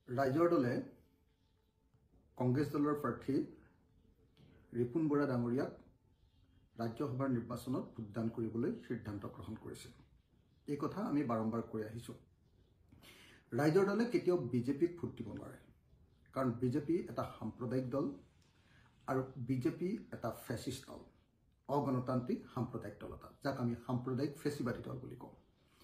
ৰাইজৰ দলে কংগ্ৰেছ দলৰ প্ৰাৰ্থী ৰিপুন বৰা ডাঙৰীয়াক ৰাজ্যসভাৰ নিৰ্বাচনত ভোটদান কৰিবলৈ সিদ্ধান্ত গ্ৰহণ কৰিছে। এই কথা আমি বাৰম্বাৰ কৈ আহিছোঁ। ৰাইজৰ দলে কেতিয়াও বিজেপিক ভোট দিব নোৱাৰে, কাৰণ বিজেপি এটা সাম্প্ৰদায়িক দল আৰু বিজেপি এটা ফেচিষ্ট দল, অগণতান্ত্ৰিক সাম্প্ৰদায়িক দল এটা, যাক আমি সাম্প্ৰদায়িক ফেচিবাদী দল বুলি কওঁ।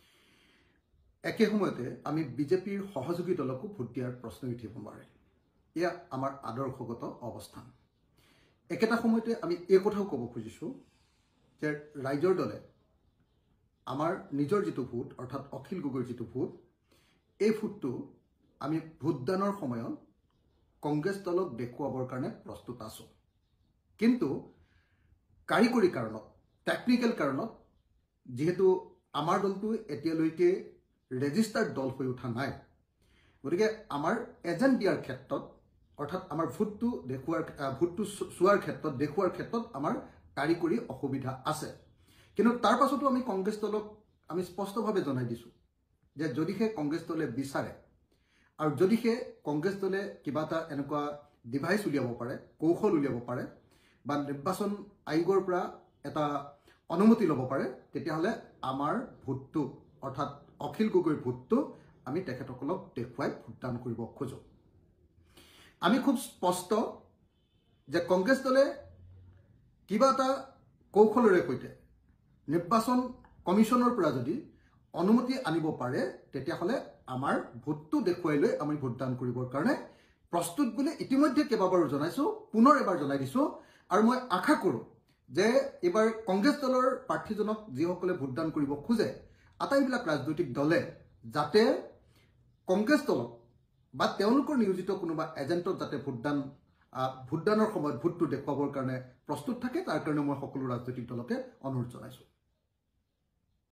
একে সময়তে আমি বিজেপিৰ সহযোগী দলকো ভোট দিয়াৰ প্ৰশ্ন উঠিব নোৱাৰে। এয়া আমাৰ আদৰ্শগত অৱস্থান। একেটা সময়তে আমি এই কথাও ক'ব খুজিছোঁ যে ৰাইজৰ দলে আমাৰ নিজৰ যিটো ভোট, অৰ্থাৎ অখিল গগৈৰ যিটো ভোট, এই ভোটটো আমি ভোটদানৰ সময়ত কংগ্ৰেছ দলক দেখুৱাবৰ কাৰণে প্ৰস্তুত আছোঁ। কিন্তু কাৰিকৰী কাৰণত, টেকনিকেল কাৰণত, যিহেতু আমাৰ দলটো এতিয়ালৈকে ৰেজিষ্টাৰ্ড দল হৈ উঠা নাই, গতিকে আমাৰ এজেণ্ট দিয়াৰ ক্ষেত্ৰত, অৰ্থাৎ আমাৰ ভোটটো চোৱাৰ ক্ষেত্ৰত আমাৰ কাৰিকৰী অসুবিধা আছে। কিন্তু তাৰ পাছতো আমি কংগ্ৰেছ দলক আমি স্পষ্টভাৱে জনাই দিছোঁ যে যদিহে কংগ্ৰেছ দলে বিচাৰে আৰু যদিহে কংগ্ৰেছ দলে কিবা এটা এনেকুৱা ডিভাইচ উলিয়াব পাৰে, কৌশল উলিয়াব পাৰে বা নিৰ্বাচন আয়োগৰ পৰা এটা অনুমতি ল'ব পাৰে, তেতিয়াহ'লে আমাৰ ভোটটো, অৰ্থাৎ অখিল গগৈৰ ভোটটো আমি তেখেতসকলক দেখুৱাই ভোটদান কৰিব খোজোঁ। আমি খুব স্পষ্ট যে কংগ্ৰেছ দলে কিবা এটা কৌশলৰে সৈতে নিৰ্বাচন কমিশ্যনৰ পৰা যদি অনুমতি আনিব পাৰে, তেতিয়াহ'লে আমাৰ ভোটটো দেখুৱাই লৈ আমি ভোটদান কৰিবৰ কাৰণে প্ৰস্তুত বুলি ইতিমধ্যে কেইবাবাৰো জনাইছোঁ, পুনৰ এবাৰ জনাই দিছোঁ। আৰু মই আশা কৰোঁ যে এইবাৰ কংগ্ৰেছ দলৰ প্ৰাৰ্থীজনক যিসকলে ভোটদান কৰিব খোজে, আটাইবিলাক ৰাজনৈতিক দলে যাতে কংগ্ৰেছ দলক বা তেওঁলোকৰ নিয়োজিত কোনোবা এজেণ্টক যাতে ভোটদানৰ সময়ত ভোটটো দেখুৱাবৰ কাৰণে প্ৰস্তুত থাকে, তাৰ কাৰণে মই সকলো ৰাজনৈতিক দলকে অনুৰোধ জনাইছোঁ।